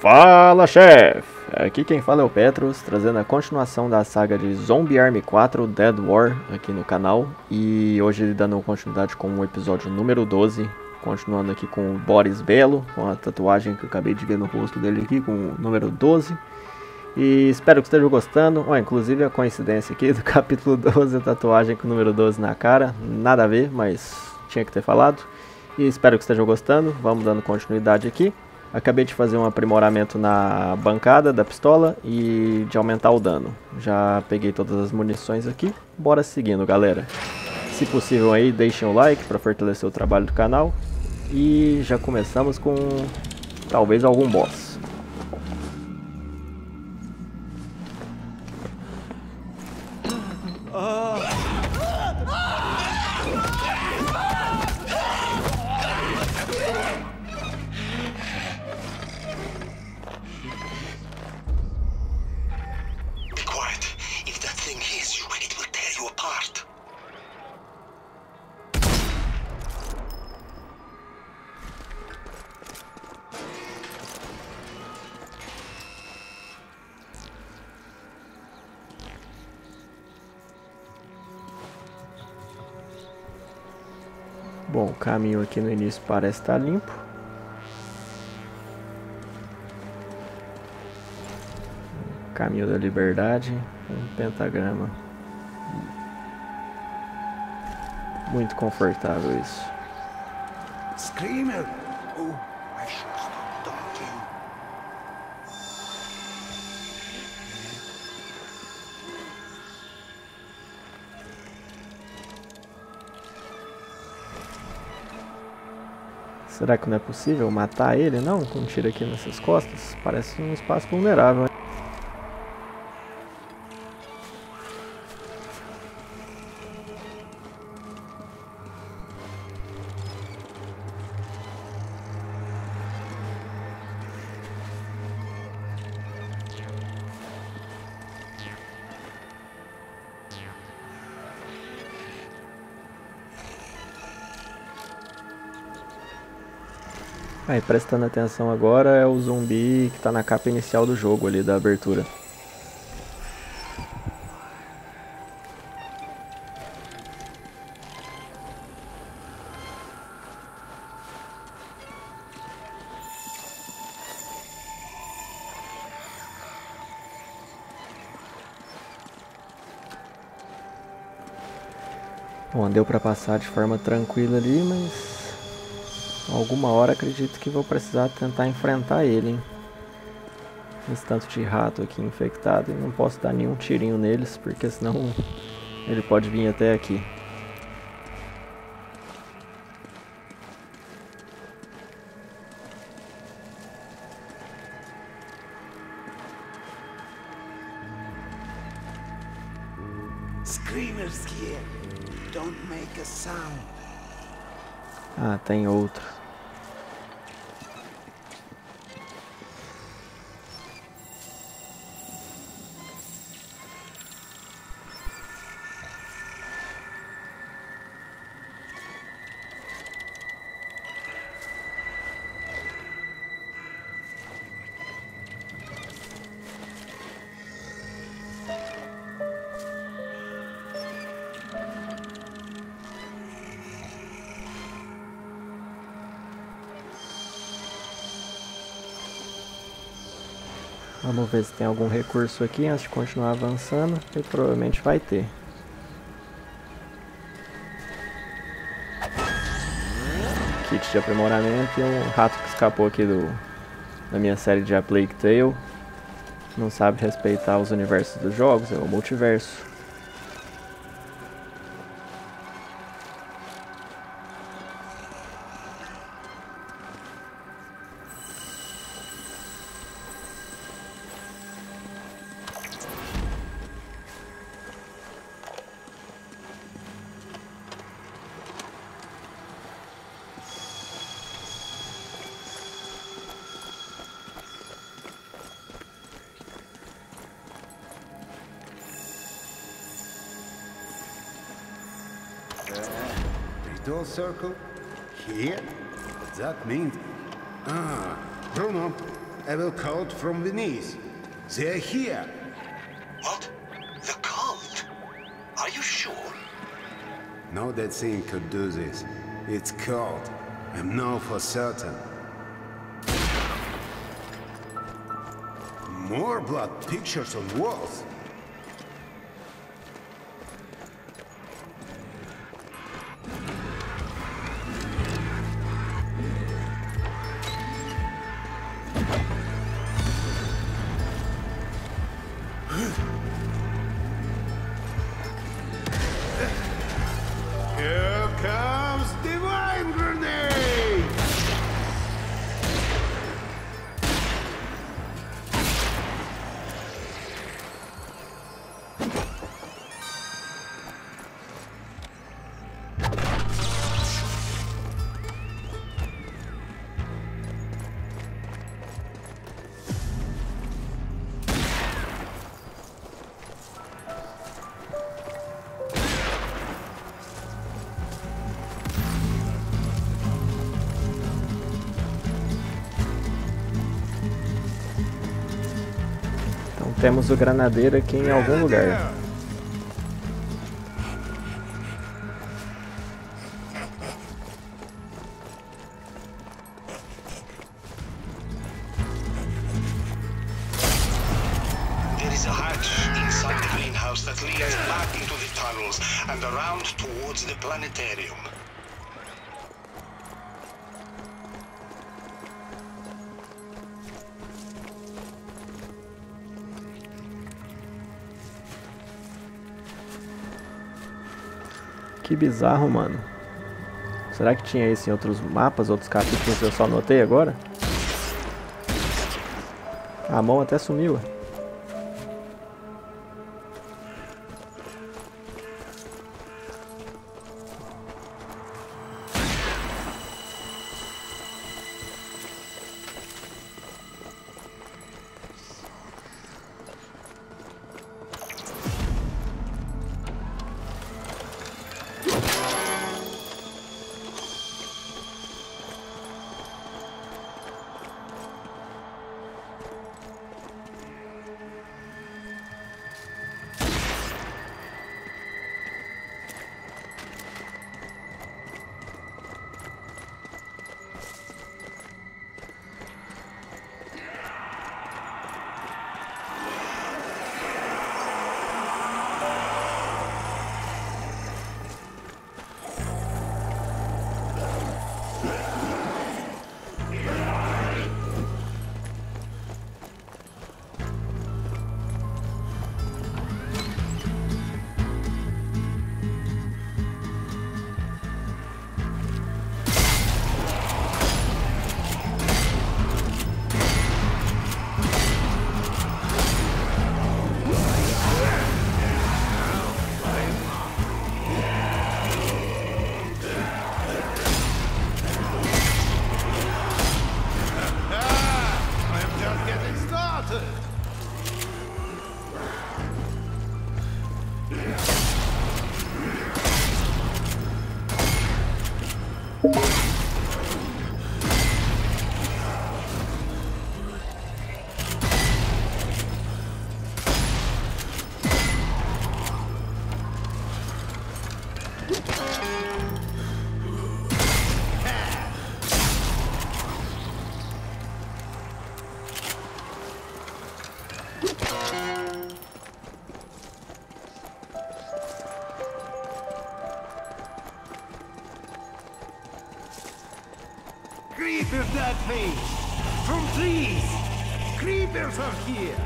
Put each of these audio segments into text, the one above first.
Fala, chefe! Aqui quem fala é o Petros, trazendo a continuação da saga de Zombie Army 4 Dead War aqui no canal. E hoje dando continuidade com o episódio número 12, continuando aqui com o Boris Belo, com a tatuagem que eu acabei de ver no rosto dele aqui, com o número 12. E espero que estejam gostando. Inclusive a coincidência aqui do capítulo 12, a tatuagem com o número 12 na cara, nada a ver, mas tinha que ter falado. E espero que estejam gostando, vamos dando continuidade aqui. Acabei de fazer um aprimoramento na bancada da pistola e de aumentar o dano. Já peguei todas as munições aqui, bora seguindo, galera. Se possível aí, deixem o like para fortalecer o trabalho do canal. E já começamos com talvez algum boss. Bom, o caminho aqui no início parece estar limpo. Caminho da liberdade, um pentagrama. Muito confortável isso. Screamer! Oh, I should stop talking. Será que não é possível matar ele, não? Com um tiro aqui nessas costas? Parece um espaço vulnerável. Aí, prestando atenção agora, é o zumbi que tá na capa inicial do jogo ali, da abertura. Bom, deu pra passar de forma tranquila ali, mas alguma hora acredito que vou precisar tentar enfrentar ele, hein? Esse tanto de rato aqui infectado, e não posso dar nenhum tirinho neles, porque senão ele pode vir até aqui. Screamers here. Don't make a sound. Ah, tem outro. Vamos ver se tem algum recurso aqui antes de continuar avançando, e provavelmente vai ter. Kit de aprimoramento e um rato que escapou aqui da minha série de A Plague Tale. Não sabe respeitar os universos dos jogos, é o multiverso. Door circle here? What that means? Ah, Bruno, evil cult from Venice. They're here. What? The cult? Are you sure? No that thing could do this. It's cult. I know for certain. More blood pictures on walls. Here comes Divine Grenade! Temos o granadeiro aqui em algum lugar. There is a hatch inside the greenhouse that leads back into the tunnels and around towards the planetarium. Que bizarro, mano. Será que tinha isso em outros mapas, outros capítulos que eu só notei agora? A mão até sumiu. Creepers that way! From trees! Creepers are here!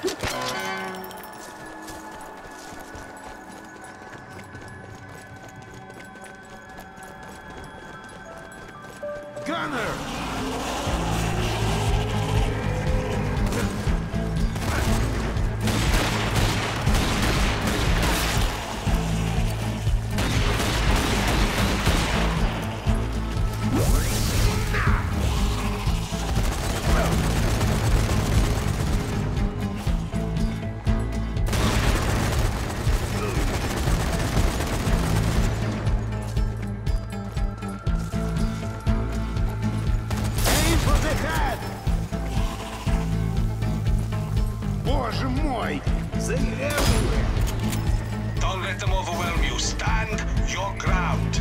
Боже мой! They everywhere! Don't let them overwhelm you. Stand your ground.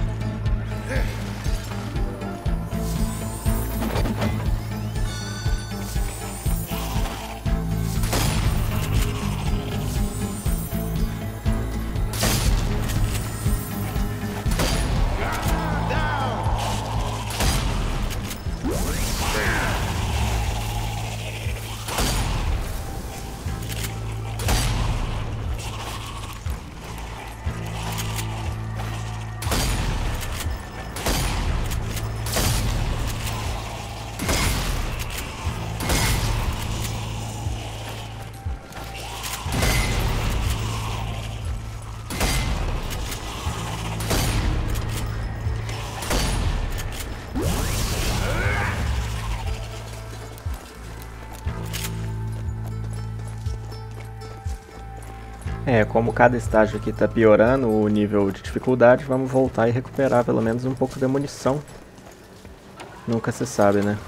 Como cada estágio aqui tá piorando o nível de dificuldade, vamos voltar e recuperar pelo menos um pouco da munição. Nunca se sabe, né?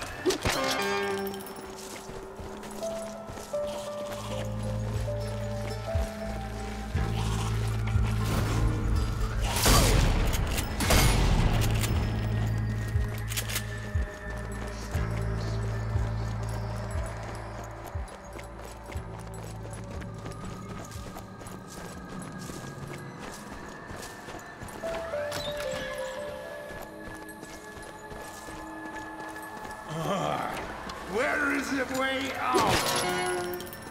Where is the way out?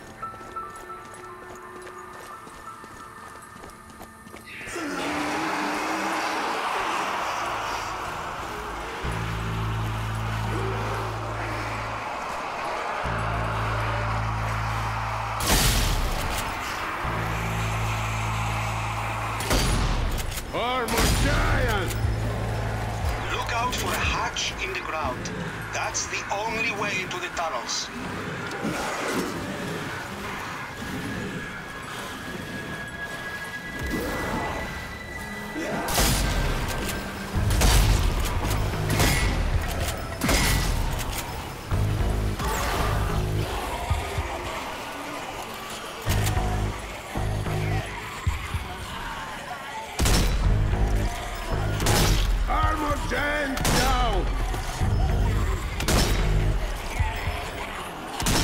Armored giant! Look out for a hatch in the ground. That's the only way to the tunnels. Armored giant down!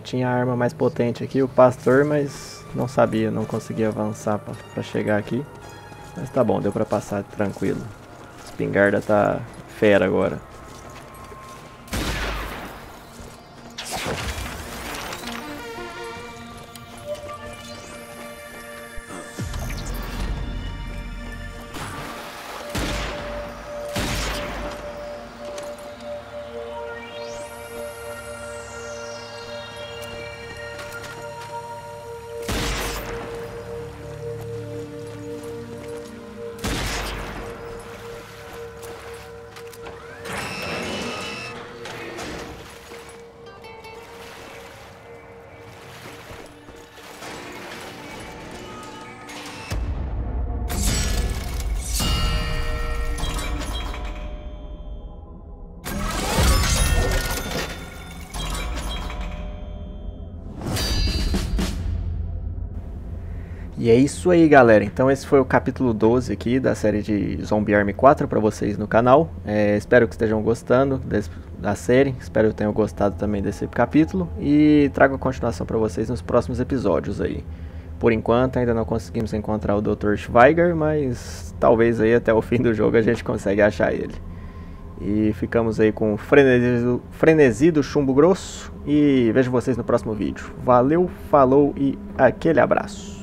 tinha a arma mais potente aqui, o pastor, mas não sabia, não conseguia avançar pra chegar aqui. Mas tá bom, deu pra passar tranquilo. A espingarda tá fera agora. E é isso aí, galera. Então esse foi o capítulo 12 aqui da série de Zombie Army 4 para vocês no canal. Espero que estejam gostando da série. Espero que tenham gostado também desse capítulo. E trago a continuação para vocês nos próximos episódios aí. Por enquanto ainda não conseguimos encontrar o Dr. Schweiger, mas talvez aí até o fim do jogo a gente consiga achar ele. E ficamos aí com o Frenesi do Chumbo Grosso. E vejo vocês no próximo vídeo. Valeu, falou e aquele abraço.